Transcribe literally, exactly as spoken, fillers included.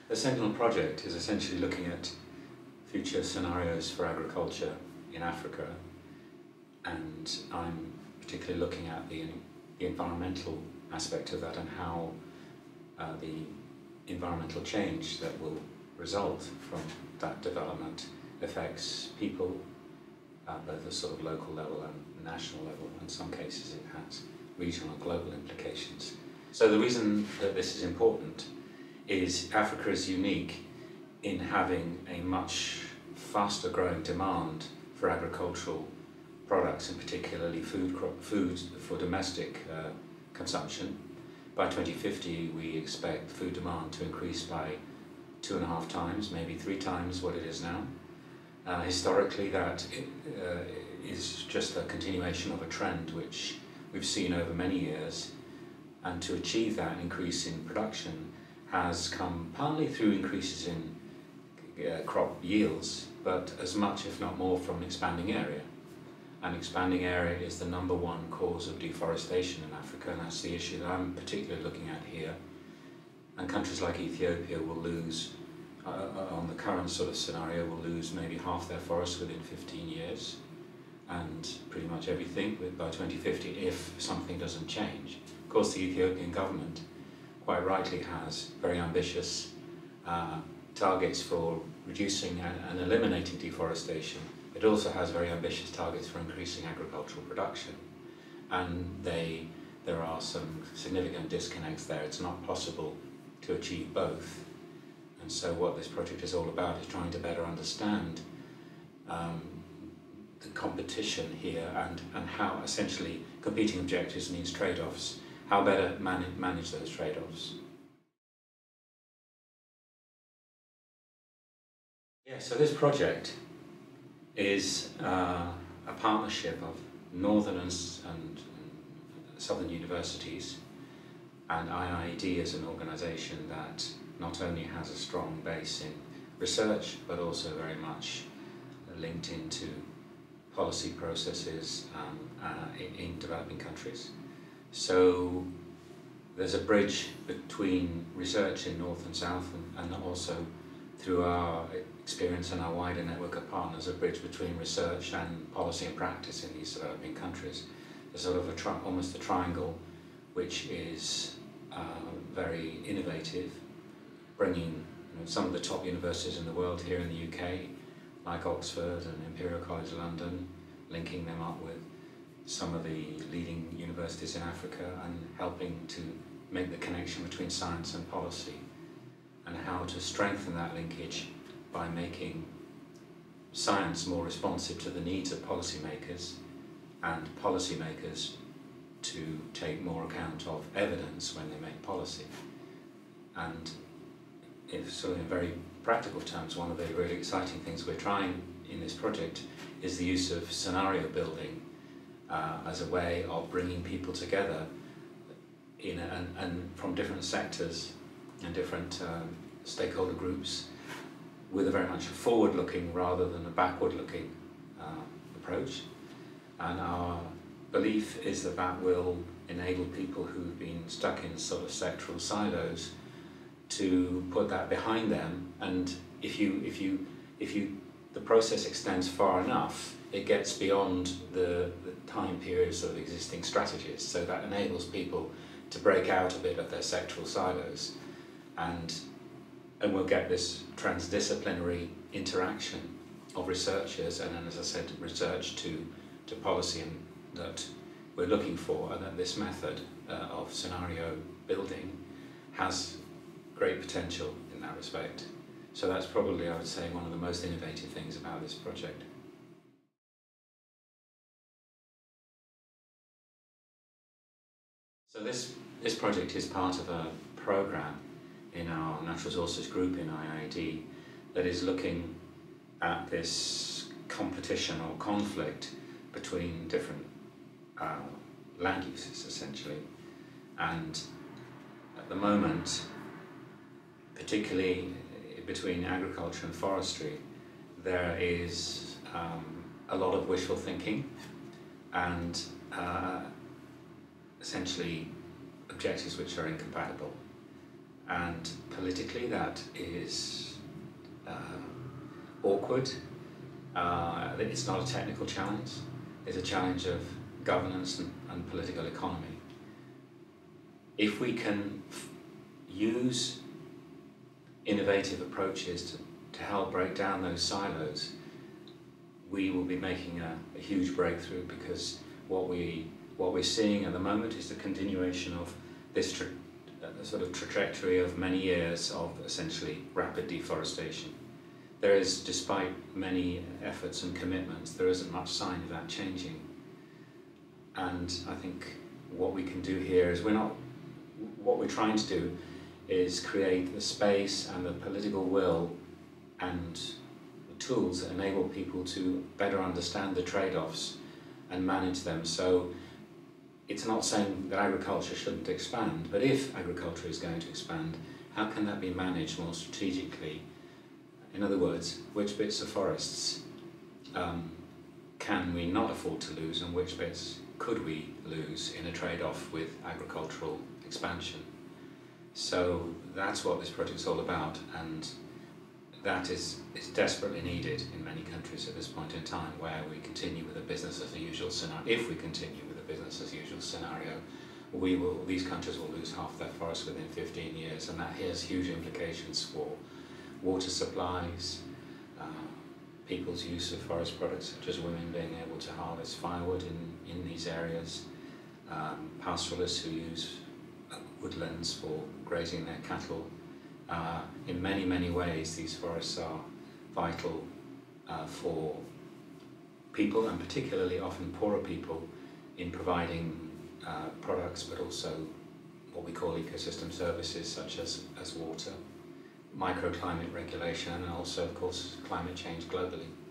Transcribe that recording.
The Sentinel project is essentially looking at future scenarios for agriculture in Africa, and I'm particularly looking at the, the environmental aspect of that and how uh, the environmental change that will result from that development affects people at both a sort of local level and national level. In some cases it has regional and global implications. So the reason that this is important is Africa is unique in having a much faster growing demand for agricultural products, and particularly food, food for domestic uh, consumption. By twenty fifty we expect food demand to increase by two and a half times, maybe three times what it is now. Uh, historically that uh, is just a continuation of a trend which we've seen over many years, and to achieve that increase in production has come partly through increases in uh, crop yields, but as much if not more from expanding area. And expanding area is the number one cause of deforestation in Africa, and that's the issue that I'm particularly looking at here. And countries like Ethiopia will lose, uh, on the current sort of scenario, will lose maybe half their forests within fifteen years, and pretty much everything by twenty fifty if something doesn't change. Of course, the Ethiopian government quite rightly has very ambitious uh, targets for reducing and, and eliminating deforestation. It also has very ambitious targets for increasing agricultural production, and they, there are some significant disconnects there. It's not possible to achieve both, and so what this project is all about is trying to better understand um, the competition here and, and how essentially competing objectives needs trade-offs, how better man manage those trade-offs. Yeah, so this project is uh, a partnership of northern and, and southern universities, and I I E D is an organisation that not only has a strong base in research but also very much linked into policy processes um, uh, in, in developing countries. So there's a bridge between research in north and south, and, and also through our experience and our wider network of partners, a bridge between research and policy and practice in these developing countries. There's sort of a tri almost a triangle which is uh, very innovative, bringing you know, some of the top universities in the world here in the U K, like Oxford and Imperial College London, linking them up with some of the leading universities in Africa and helping to make the connection between science and policy, and how to strengthen that linkage by making science more responsive to the needs of policymakers, and policymakers to take more account of evidence when they make policy. And if so, in very practical terms, one of the really exciting things we're trying in this project is the use of scenario building uh, as a way of bringing people together in a, and, and from different sectors and different um, stakeholder groups, with a very much a forward-looking rather than a backward-looking uh, approach. And our belief is that that will enable people who've been stuck in sort of sectoral silos to put that behind them, and if you, if you, if you, the process extends far enough, it gets beyond the, the time periods of existing strategies, so that enables people to break out a bit of their sectoral silos, and and we'll get this transdisciplinary interaction of researchers and then, as I said, research to, to policy, and that we're looking for, and that this method uh, of scenario building has great potential in that respect. So that's probably, I would say, one of the most innovative things about this project. So this, this project is part of a program in our natural resources group in I I E D that is looking at this competition or conflict between different uh, land uses, essentially. And at the moment, particularly between agriculture and forestry, there is um, a lot of wishful thinking and uh, essentially objectives which are incompatible. and politically that is uh, awkward. Uh, it's not a technical challenge, it's a challenge of governance and, and political economy. If we can f use innovative approaches to, to help break down those silos, we will be making a, a huge breakthrough, because what, we, what we're seeing at the moment is the continuation of this tra uh, sort of trajectory of many years of essentially rapid deforestation. There is, despite many efforts and commitments, there isn't much sign of that changing. And I think what we can do here is we're not, what we're trying to do is create the space and the political will and the tools that enable people to better understand the trade-offs and manage them. So it's not saying that agriculture shouldn't expand, but if agriculture is going to expand, how can that be managed more strategically? In other words, which bits of forests um, can we not afford to lose, and which bits could we lose in a trade-off with agricultural expansion? So that's what this project's all about, and that is, is desperately needed in many countries at this point in time, where we continue with a business as usual scenario. If we continue with a business as usual scenario, we will, these countries will lose half their forests within fifteen years, and that has huge implications for water supplies, uh, people's use of forest products, such as women being able to harvest firewood in, in these areas, um, pastoralists who use woodlands for grazing their cattle. Uh, in many, many ways, these forests are vital uh, for people, and particularly often poorer people, in providing uh, products, but also what we call ecosystem services, such as, as water, microclimate regulation, and also, of course, climate change globally.